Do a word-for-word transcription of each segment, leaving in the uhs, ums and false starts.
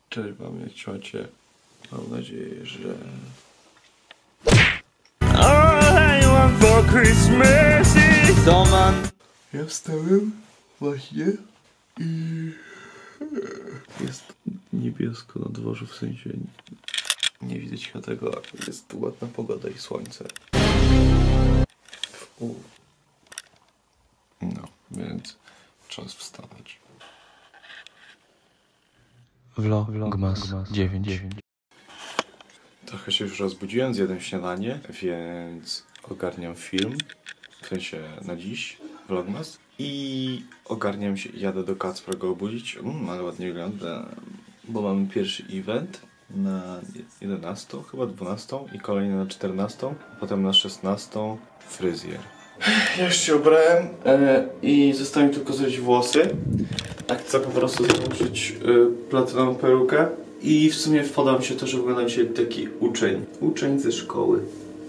Cześć wam, jak macie? Mam nadzieję, że... All I want for Christmas is Doman. Ja wstałem właśnie i... Jest niebiesko na dworzu, w sensie nie widać tego, jest ładna pogoda i słońce. U. No, więc czas wstawać. Vlogmas dziewięć. Trochę się już rozbudziłem, zjadłem śniadanie, więc ogarniam film, w sensie na dziś, vlogmas. I ogarniam się, jadę do Kacpra go obudzić, mm, ale ładnie wygląda, bo mamy pierwszy event na jedenastą, chyba dwunastą i kolejny na czternastą, potem na szesnastą fryzjer. Ja już się ubrałem e, i zostało mi tylko zrobić włosy. A chcę po prostu założyć e, platynową perukę. I w sumie wpadło mi się to, że wygląda dzisiaj taki uczeń. Uczeń ze szkoły.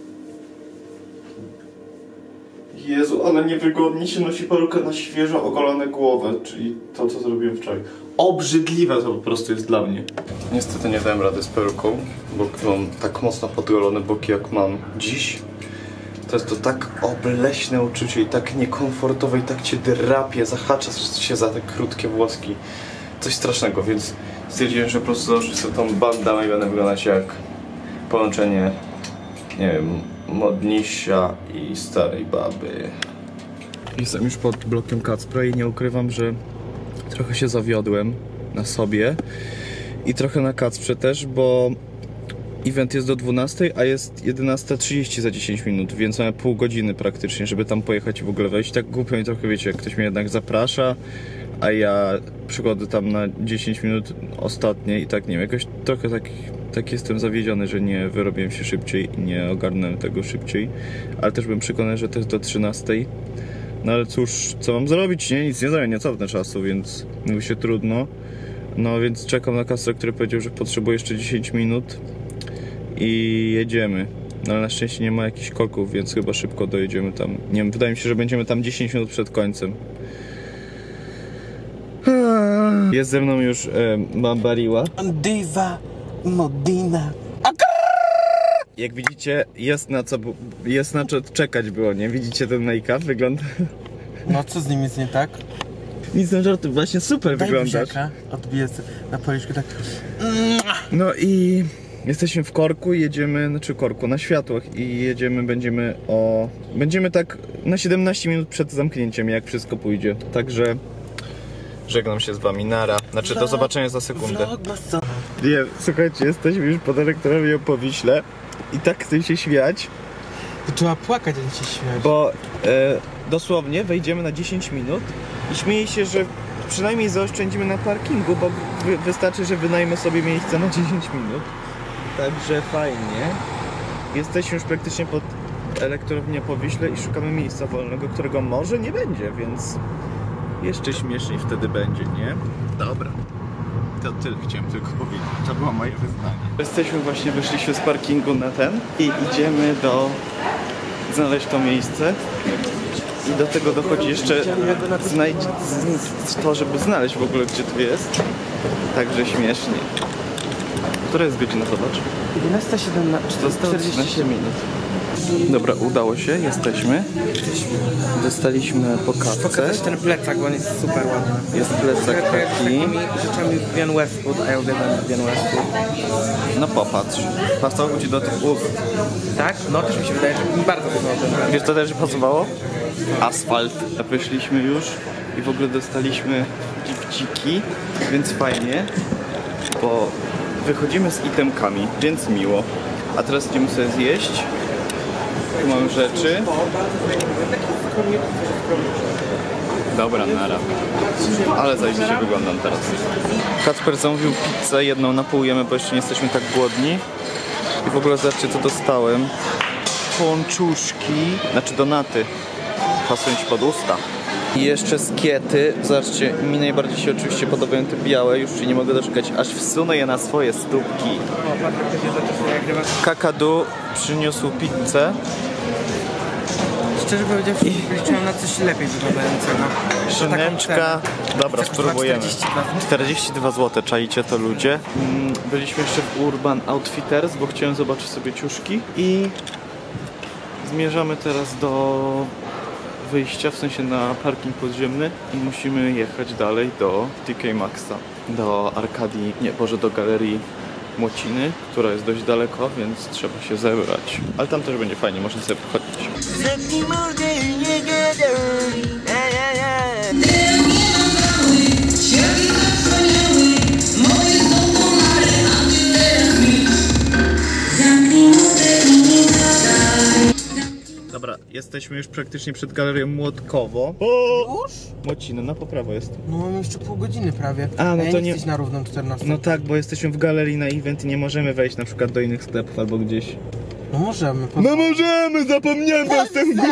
Jezu, ale niewygodnie się nosi perukę na świeżo ogolone głowę, czyli to, co zrobiłem wczoraj. Obrzydliwe to po prostu jest dla mnie. Niestety nie dałem rady z peruką, bo mam tak mocno podgolone boki, jak mam dziś. To jest to tak obleśne uczucie i tak niekomfortowe i tak cię drapie, zahacza się za te krótkie włoski. Coś strasznego, więc stwierdziłem, że po prostu założę sobie tą bandamę i będę wyglądać jak połączenie, nie wiem, modnisia i starej baby. Jestem już pod blokiem Kacpra i nie ukrywam, że trochę się zawiodłem na sobie i trochę na Kacprze też, bo event jest do dwunastej, a jest jedenasta trzydzieści za dziesięć minut, więc mamy pół godziny praktycznie, żeby tam pojechać i w ogóle wejść. Tak głupio mi trochę, wiecie, jak ktoś mnie jednak zaprasza, a ja przychodzę tam na dziesięć minut ostatnie i tak, nie wiem, jakoś trochę tak, tak jestem zawiedziony, że nie wyrobiłem się szybciej i nie ogarnąłem tego szybciej, ale też byłem przekonany, że to jest do trzynastej. No ale cóż, co mam zrobić, nie? Nic nie zrobię, nie cofnę czasu, więc mówi się trudno. No więc czekam na kasę, który powiedział, że potrzebuje jeszcze dziesięć minut i jedziemy. No ale na szczęście nie ma jakichś korków, więc chyba szybko dojedziemy tam. Nie wiem, wydaje mi się, że będziemy tam dziesięć minut przed końcem. Jest ze mną już e, Bambariła. Diva Modina. Jak widzicie, jest na co, jest na co czekać było, nie? Widzicie ten make-up? Wygląda... No co z nim jest nie tak? Nic na żarty, właśnie super Daj wyglądasz. buziaka, odbiję na policzku tak. No i jesteśmy w korku, jedziemy, znaczy korku, na światłach i jedziemy, będziemy o... Będziemy tak na siedemnaście minut przed zamknięciem, jak wszystko pójdzie. Także żegnam się z wami, nara. Znaczy do zobaczenia za sekundę. Nie, słuchajcie, jesteśmy już pod elektrownią po Wiśle i tak chcę się śmiać. To trzeba płakać, a nie się śmiać. Bo e, dosłownie wejdziemy na dziesięć minut i śmieję się, że przynajmniej zaoszczędzimy na parkingu, bo wy, wystarczy, że wynajmę sobie miejsce na dziesięć minut. Także fajnie. Jesteśmy już praktycznie pod elektrownią po Wiśle i szukamy miejsca wolnego, którego może nie będzie, więc jeszcze śmieszniej wtedy będzie, nie? Dobra. To tyle chciałem tylko powiedzieć. To było moje wyznanie. Jesteśmy właśnie, wyszliśmy z parkingu na ten i idziemy do... znaleźć to miejsce. I do tego dochodzi jeszcze znajdź... to, żeby znaleźć w ogóle, gdzie tu jest. Także śmiesznie. Która jest godzina, zobacz? jedenasta czterdzieści minut. Dobra, udało się, jesteśmy. Dostaliśmy pokazkę. Pokazać ten plecak, bo on jest super ładny. Jest plecak Z taki. takimi rzeczami Vivienne Westwood, a ja uwielbiam Vivienne Westwood. No popatrz. Pasował ci do tych ust. Tak? No też mi się wydaje, że mi bardzo podobał ten plecak. Wiesz, to też pasowało? Asfalt. Wyszliśmy już i w ogóle dostaliśmy gifciki, więc fajnie, bo wychodzimy z itemkami, więc miło. A teraz idziemy sobie zjeść. Tu mam rzeczy. Dobra, nara. Ale zajebiście wyglądam teraz. Kacper zamówił pizzę, jedną na pół jemy, bo jeszcze nie jesteśmy tak głodni. I w ogóle zobaczcie, co dostałem. Pączuszki, znaczy donaty. Pasują ci pod usta. I jeszcze skiety. Zobaczcie, mi najbardziej się oczywiście podobają te białe. Już się nie mogę doczekać, aż wsunę je na swoje stópki. Kakadu przyniósł pizzę. Szczerze powiedziawszy, liczyłem na coś lepiej wyglądającego. Szyneczka. Dobra, spróbujemy. czterdzieści dwa. czterdzieści dwa złote, czaicie to ludzie? Mm, byliśmy jeszcze w Urban Outfitters, bo chciałem zobaczyć sobie ciuszki i zmierzamy teraz do wyjścia, w sensie na parking podziemny i musimy jechać dalej do T K Maxxa, do Arkadii, nie, Boże, do Galerii Młociny, która jest dość daleko, więc trzeba się zebrać. Ale tam też będzie fajnie, można sobie pochodzić. Dobra, jesteśmy już praktycznie przed Galerią Młotkowo. Już? Młociny, no po prawo jest. No mam jeszcze pół godziny prawie. A, no ja to nie nie- jesteś na równą czternastą. No tak, bo jesteśmy w galerii na event i nie możemy wejść na przykład do innych sklepów albo gdzieś. No możemy. Po... No możemy, zapomniałem, bo jestem głupi.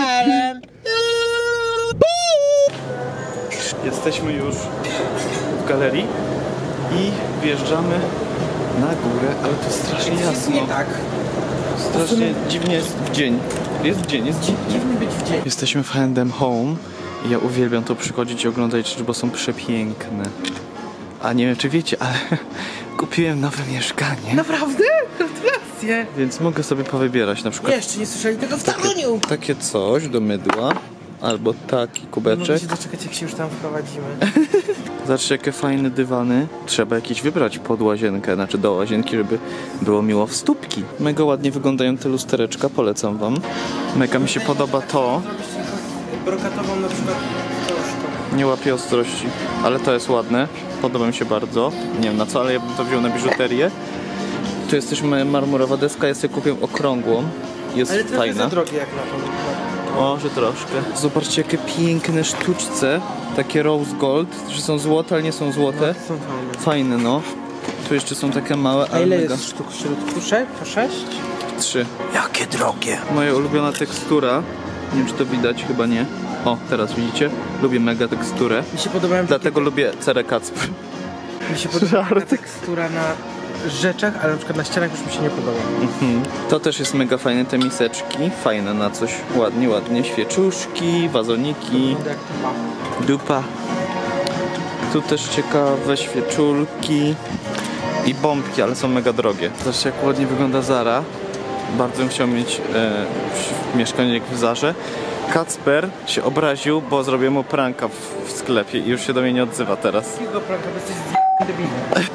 Jesteśmy już w galerii i wjeżdżamy na górę, ale to strasznie jasno. Nie tak. Strasznie dziwnie jest w dzień. Jest w dzień, jest dzień. Dziwnie być w dzień. Jesteśmy w H and M Home i ja uwielbiam tu przychodzić i oglądać rzeczy, bo są przepiękne. A nie wiem czy wiecie, ale kupiłem nowe mieszkanie. Naprawdę? Gratulacje. Więc mogę sobie powybierać na przykład Jeszcze nie słyszeli tego w Toruniu. takie coś do mydła, albo taki Nie mogę kubeczek. się doczekać, jak się już tam wprowadzimy. Zobaczcie jakie fajne dywany. Trzeba jakieś wybrać pod łazienkę, znaczy do łazienki, żeby było miło w stópki. Mega ładnie wyglądają te lustereczka, polecam wam. Mega mi się podoba to. Brokatową na przykład troszkę. Nie łapię ostrości, ale to jest ładne. Podoba mi się bardzo. Nie wiem na co, ale ja bym to wziął na biżuterię. Tu jest też marmurowa deska, ja sobie kupiłem okrągłą. Jest Ale trochę fajna. za drogie jak na to. Może troszkę. Zobaczcie jakie piękne sztuczce. Takie rose gold, że są złote, ale nie są złote. Są fajne. Fajne no. Tu jeszcze są takie małe, A ale ile mega. jest sztuk w środku? Sze- Po sześć? Trzy. Jakie drogie. Moja ulubiona tekstura. Nie wiem czy to widać, chyba nie. O, teraz widzicie? Lubię mega teksturę. Mi się podobają Dlatego lubię cerę Kacpr. takie, mi się podoba taka tekstura na rzeczach, ale na przykład na ścianach już mi się nie podoba. Mhm. To też jest mega fajne, te miseczki. Fajne na coś. Ładnie, ładnie. Świeczuszki, wazoniki, Wygląda jak tuba. dupa. Tu też ciekawe świeczulki i bombki, ale są mega drogie. Zobaczcie jak ładnie wygląda Zara. Bardzo bym chciał mieć e, mieszkanie jak w Zarze. Kacper się obraził, bo zrobiłem mu pranka w, w sklepie i już się do mnie nie odzywa teraz. Jakiego pranka, bo jesteś z debilem.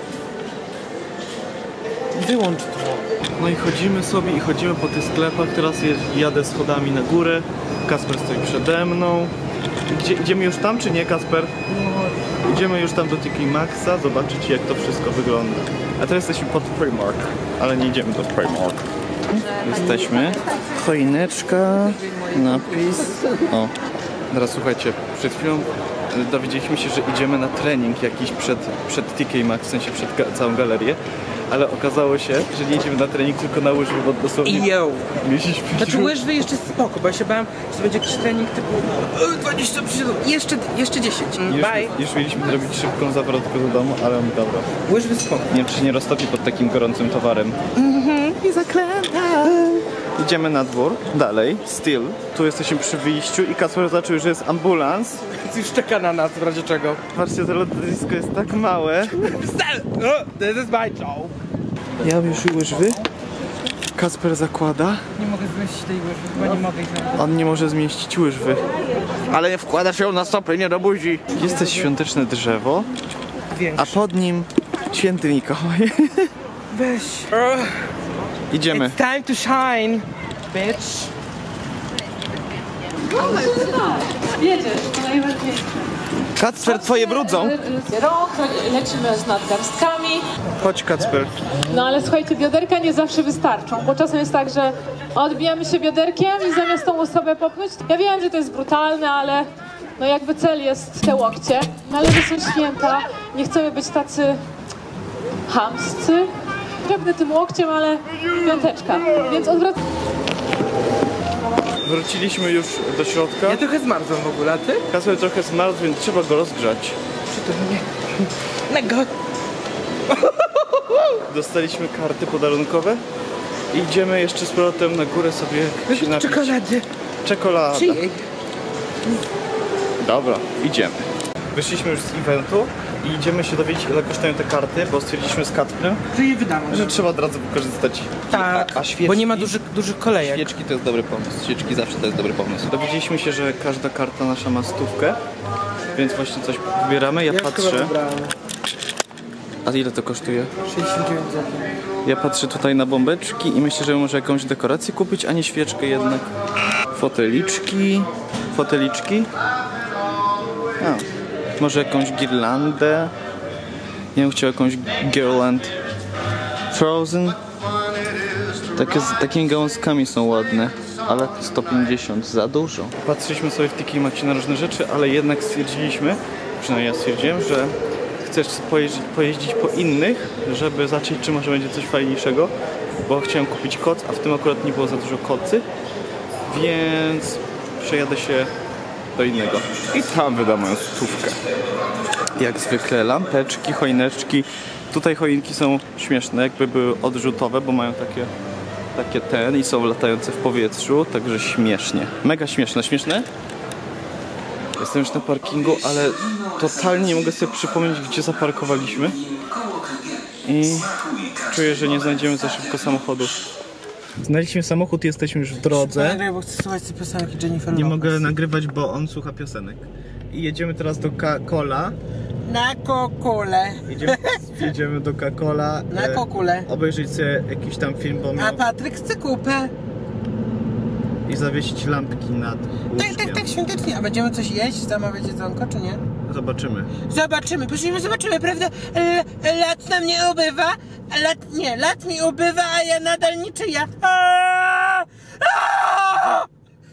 Wyłącz to. No i chodzimy sobie i chodzimy po tych sklepach. Teraz je- jadę schodami na górę. Kacper stoi przede mną. Gdzie, idziemy już tam czy nie, Kacper? No, idziemy już tam do T K Maxxa, zobaczyć jak to wszystko wygląda. A teraz jesteśmy pod Primark, ale nie idziemy do Primark. Jesteśmy. Choineczka, napis. O, teraz słuchajcie, przed chwilą y, dowiedzieliśmy się, że idziemy na trening jakiś przed, przed T K Maxx, w sensie przed ga- całą galerię. Ale okazało się, że nie idziemy na trening, tylko na łyżwy, bo dosłownie Yo. mieliśmy Znaczy już- łyżwy jeszcze spoko, bo ja się bałem, że to będzie jakiś trening typu e, dwadzieścia przysiadów, jeszcze, jeszcze dziesięć. Już, Bye. już mieliśmy zrobić szybką zawrotkę do domu, ale on dobra. Łyżwy spoko. Nie wiem, czy się nie roztopi pod takim gorącym towarem. I zaklęta. Idziemy na dwór, dalej, still. Tu jesteśmy przy wyjściu i Kacper zaczął, że jest ambulans. Już czeka na nas, w razie czego. Patrzcie, to lotnisko jest tak małe. No, this is my job. Ja mam już łyżwy. Kacper zakłada. Nie mogę zmieścić tej łyżwy, chyba nie mogę ich nawet. On nie może zmieścić łyżwy. Ale nie wkładasz ją na stopy, nie do buzi. Jest też świąteczne drzewo, a Większy. pod nim święty Mikołaj. Weź. Idziemy. It's time to shine, bitch. Jedziesz, to najważniejsze. Kacper, twoje brudzą. Rąk, lecimy z nadgarstkami. Chodź, Kacper. No ale słuchajcie, bioderka nie zawsze wystarczą, bo czasem jest tak, że odbijamy się bioderkiem i zamiast tą osobę popchnąć, ja wiem, że to jest brutalne, ale no jakby cel jest te łokcie. No ale to są święta, nie chcemy być tacy chamscy. Pewny tym łokciem, ale piąteczka, więc odwracamy. Wróciliśmy już do środka. Ja trochę zmarzłem w ogóle, a ty? Kacper trochę zmarzł, więc trzeba go rozgrzać. Przytulnie. Nego. Dostaliśmy karty podarunkowe i idziemy jeszcze z powrotem na górę sobie się napić. Czekolady. Czekolada. Czyjej? Dobra, idziemy. Wyszliśmy już z eventu i idziemy się dowiedzieć, ile kosztują te karty, bo stwierdziliśmy z Kacprem, Że je wydamy. że trzeba od razu wykorzystać. Tak, a, a świeczki, bo nie ma dużych, dużych kolejek. Świeczki to jest dobry pomysł. Świeczki zawsze to jest dobry pomysł. Dowiedzieliśmy się, że każda karta nasza ma stówkę, więc właśnie coś wybieramy. Ja, Ja patrzę. chyba wybrałem. A ile to kosztuje? sześćdziesiąt dziewięć złotych. Ja patrzę tutaj na bombeczki i myślę, że może jakąś dekorację kupić, a nie świeczkę jednak. Foteliczki. Foteliczki. A, może jakąś girlandę. Ja bym chciał jakąś girland. Frozen. Takie z takimi gałązkami są ładne, ale sto pięćdziesiąt za dużo. Patrzyliśmy sobie w Tiki Maxi na różne rzeczy, ale jednak stwierdziliśmy, przynajmniej ja stwierdziłem, że chcesz pojeździć, pojeździć po innych, żeby zobaczyć, czy może będzie coś fajniejszego, bo chciałem kupić koc, a w tym akurat nie było za dużo kocy, więc przejadę się do innego i tam wydam moją stówkę. Jak zwykle lampeczki, choineczki. Tutaj choinki są śmieszne, jakby były odrzutowe, bo mają takie, takie ten i są latające w powietrzu, także śmiesznie. Mega śmieszne, śmieszne? Jestem już na parkingu, ale totalnie nie mogę sobie przypomnieć, gdzie zaparkowaliśmy. I czuję, że nie znajdziemy za szybko samochodu. Znaleźliśmy samochód, jesteśmy już w drodze. Nagraj, bo chcę słuchać tej piosenki Jennifer Nie Lopez. mogę nagrywać, bo on słucha piosenek. I jedziemy teraz do Coca-Cola. Na kokule. Jedziemy, jedziemy do Coca-Cola. Na kokule. Obejrzeć sobie jakiś tam film, bo A miał... Patryk chce kupę. I zawiesić lampki nad Tak, łóżkiem. tak, tak, świątecznie. A będziemy coś jeść, zamawiać jedzonko, czy nie? Zobaczymy. Zobaczymy, później zobaczymy, prawda? L lat nam nie ubywa, a lat, nie, lat mi ubywa, a ja nadal niczyja. Aaaa! Aaaa!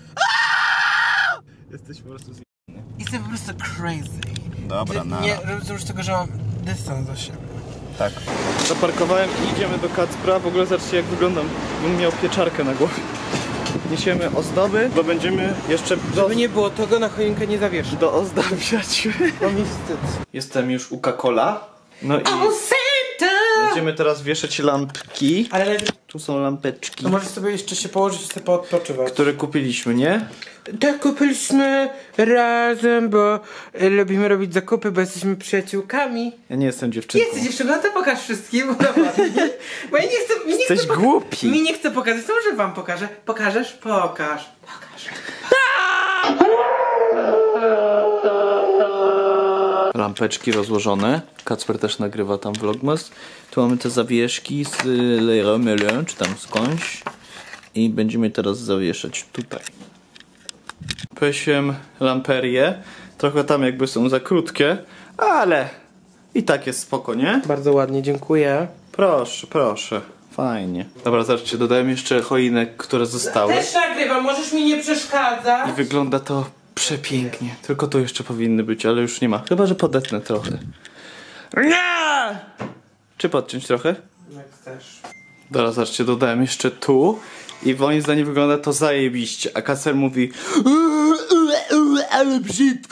Jesteś po prostu z... Jestem po prostu crazy. Dobra, Ty, nara. nie, rozumiesz tego, że mam dystans do siebie. Tak. Zaparkowałem i idziemy do Kacpra. W ogóle zobaczcie, jak wyglądam. Bym miał pieczarkę na głowie. Niesiemy ozdoby, bo będziemy jeszcze do, Żeby nie było, tego na choinkę nie zawieszę. doozdabiać. Bo mi wstyd. Jestem już u Coca-Cola. No i będziemy teraz wieszać lampki. Ale lepiej, Tu są lampeczki, to możesz sobie jeszcze się położyć i sobie poodpoczywać. które kupiliśmy, nie? Tak, kupiliśmy razem, bo e, lubimy robić zakupy, bo jesteśmy przyjaciółkami. Ja nie jestem dziewczynką. Jesteś dziewczyną, to pokaż wszystkim, bo naprawdę. Bo ja nie chcę, mi nie Jesteś chcę poka- głupi. Mi nie chcę pokazać, to może wam pokażę. Pokażesz? Pokaż. Pokaż. Lampeczki rozłożone. Kacper też nagrywa tam vlogmas. Tu mamy te zawieszki z Leroy Merlin, czy tam skądś. I będziemy teraz zawieszać tutaj. P osiem lamperie. Trochę tam jakby są za krótkie, ale i tak jest spoko, nie? Bardzo ładnie, dziękuję. Proszę, proszę. Fajnie. Dobra, zobaczcie, dodałem jeszcze choinek, które zostały. Też nagrywam, możesz mi nie przeszkadzać. I wygląda to przepięknie. Tylko tu jeszcze powinny być, ale już nie ma. Chyba że podetnę trochę. Nie! Czy podciąć trochę? Jak chcesz. Dobra, zobaczcie, dodałem jeszcze tu. I moim zdaniem wygląda to zajebiście. A Kacper mówi: ale brzydko.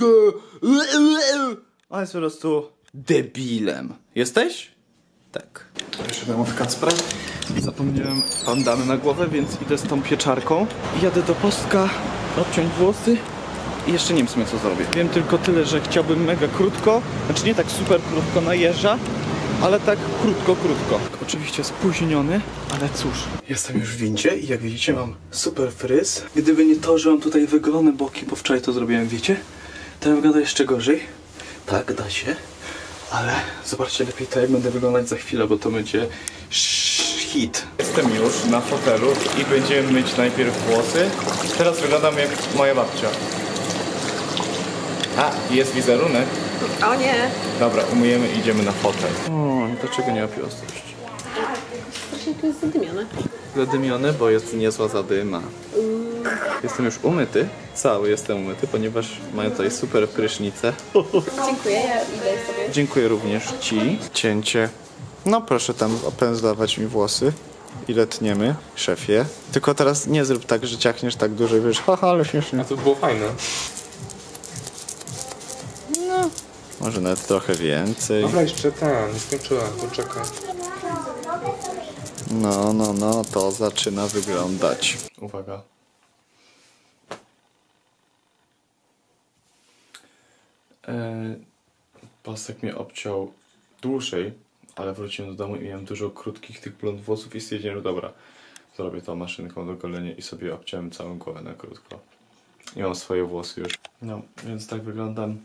On jest po prostu debilem. Jesteś? Tak. Wyszedłem od Kacpra. Zapomniałem bandany na głowę, więc idę z tą pieczarką. I jadę do Postka odciąć włosy. I jeszcze nie wiem w sumie co zrobię. Wiem tylko tyle, że chciałbym mega krótko. Znaczy nie tak super krótko na jeża, ale tak krótko, krótko. Oczywiście spóźniony, ale cóż. Jestem już w windzie i jak widzicie mam super fryz. Gdyby nie to, że mam tutaj wygolone boki, bo wczoraj to zrobiłem, wiecie? To wygląda jeszcze gorzej. Tak, da się. Ale zobaczcie lepiej to, jak będę wyglądać za chwilę, bo to będzie hit. Jestem już na fotelu i będziemy myć najpierw włosy. Teraz wyglądam jak moja babcia. A, jest wizerunek. O nie! Dobra, umyjemy i idziemy na fotel. O, dlaczego nie łapię ostrości? Strasznie to jest zadymione. Zadymiony, bo jest niezła zadyma. Jestem już umyty. Cały jestem umyty, ponieważ mają tutaj super prysznicę. Dziękuję, ja idę sobie. Dziękuję również ci. Cięcie. No proszę tam opędzlować mi włosy. Ile tniemy, szefie. Tylko teraz nie zrób tak, że ciachniesz tak dużo i wiesz, haha, ale śmiesznie. A to było fajne. Może nawet trochę więcej. Dobra, jeszcze ta, nie skończyłem, poczekaj. No, no, no, to zaczyna wyglądać. Uwaga. Eee, pasek mnie obciął dłużej, ale wróciłem do domu i miałem dużo krótkich tych blond włosów i stwierdziłem, że dobra, zrobię to maszynką do golenia i sobie obciąłem całą głowę na krótko. I mam swoje włosy już. No, więc tak wyglądam.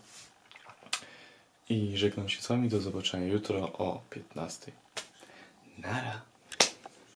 I żegnam się z wami, do zobaczenia jutro o piętnastej. Nara.